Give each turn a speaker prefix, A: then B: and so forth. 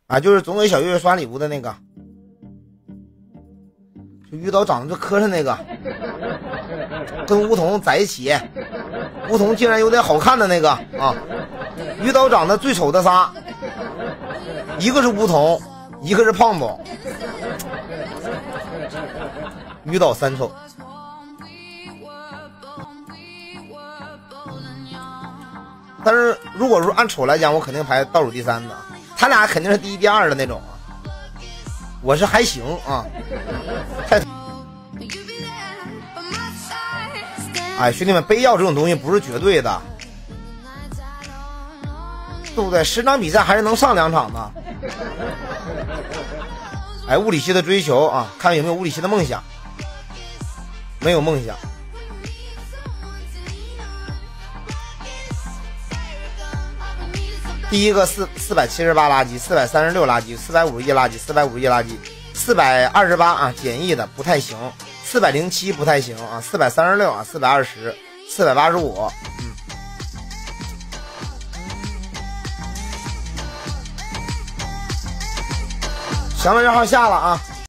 A: 啊，就是总给小月月刷礼物的那个，就于导长得就磕碜那个，跟梧桐在一起，梧桐竟然有点好看的那个啊。于导长得最丑的仨，一个是梧桐，一个是胖总，于导三丑。但是如果说按丑来讲，我肯定排倒数第3的，他俩肯定是第1、第2的那种啊。我是还行啊，太。哎，兄弟们，杯药这种东西不是绝对的，对不对？10场比赛还是能上2场的。哎，物理系的追求啊，看有没有物理系的梦想。没有梦想。第一个478垃圾，436垃圾，451垃圾，451垃圾，428啊，简易的不太行，407不太行啊，436啊，420，485，小门号下了啊。